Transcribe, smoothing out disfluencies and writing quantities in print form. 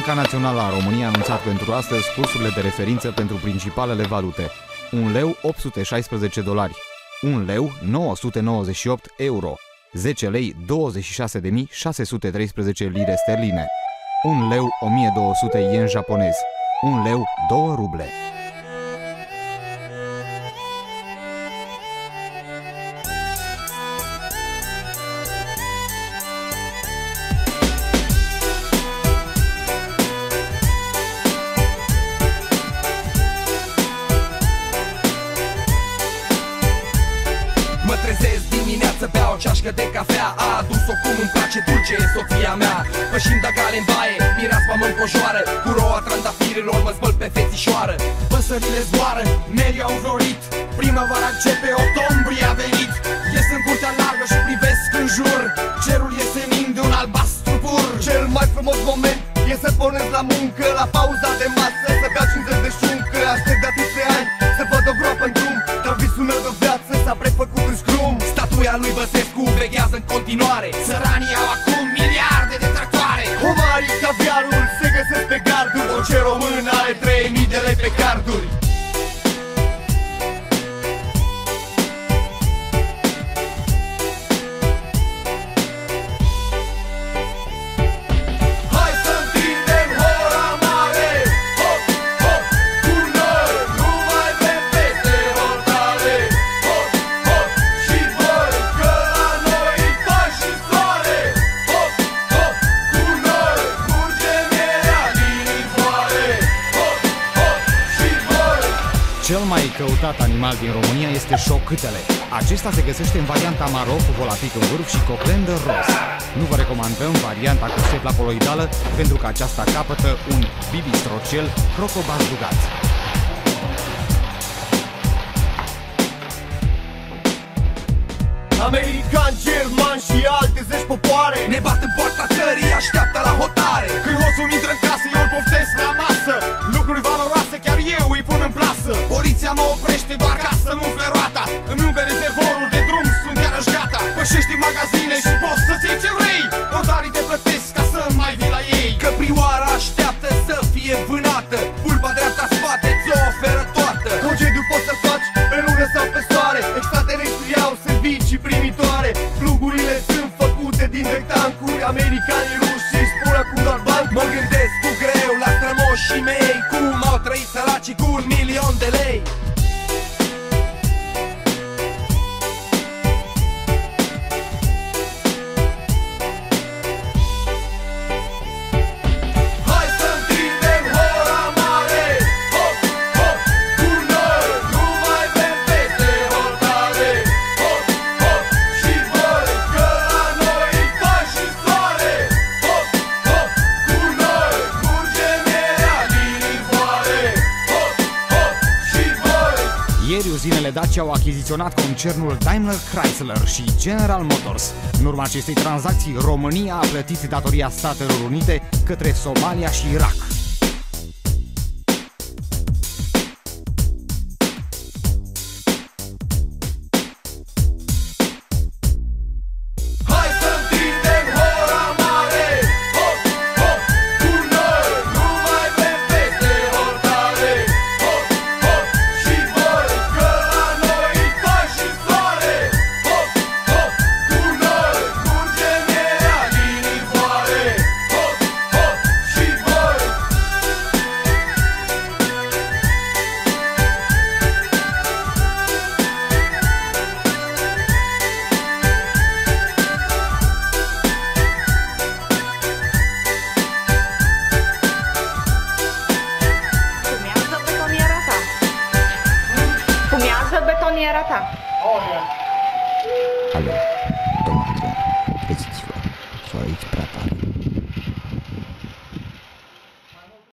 Banca Națională a României a anunțat pentru astăzi cursurile de referință pentru principalele valute. 1 leu 816 dolari, 1 leu 998 euro, 10 lei 26.613 lire sterline, 1 leu 1200 yen japonez, 1 leu 2 ruble. Mă trezesc dimineață, beau o ceașcă de cafea. A adus-o cum îmi place dulce, e soția mea. Pășind de gale în baie, mireasma mă înconjoară. Cu roa trandafirilor mă zbăl pe fețișoară. Păsările zboară, nerii au înflorit. Primăvara începe, octombrie a venit. Ies în curtea largă și privesc în jur. Cerul e senin de un albastru pur. Cel mai frumos moment e să pornesc la muncă, la pauza de masă, să beau 50 de șuncă. Aștept de atâția ani să văd o groapă în drum, dar visul meu de viață s-a prefăcut în scrum. Statuia lui Băsescu veghează în continuare. Săranii au acum miliarde de tractoare. Homarii, caviarul se găsesc pe garduri. Orice român are 3000 de lei pe carduri. Cel mai căutat animal din România este șocâtele. Acesta se găsește în varianta maro cu volapic în vârf și coclendă roz. Nu vă recomandăm varianta cu stepla coloidală pentru că aceasta capătă un bibistrocel crocobazdugat. American, german și alte 10 popoare Ne bat în poarta țării, așteaptă la hotare. Când hoțul intră în casă, eu îl poftesc la masă. Lucruri valoroase chiar eu îi pun în plasă. Poliția mă oprește doar ca să nu umfle roata. Îmi umple rezervorul de drum, sunt iarăși gata. Pășești în magazine și poți să-ți iei ce vrei. Portarii te plătesc ca să mai vii la ei. Căprioara așteaptă să fie vânată. Pulpa dreapta spate ți-o oferă toată. Concediu poți să faci pe lună sau pe soare. Extraterestrii au servicii primitoare. Plugurile sunt făcute din rectancuri. Americanii ruși își spun acum doar bani. Mă gândesc cu greu la strămoșii mei, cum au trăit săracii cu 1.000.000 de lei. Ieri uzinele Dacia au achiziționat concernul Daimler Chrysler și General Motors. În urma acestei tranzacții, România a plătit datoria Statelor Unite către Somalia și Irak. Betoniera ta. Alo, domnule, treziți-vă, s-o aici prea tare.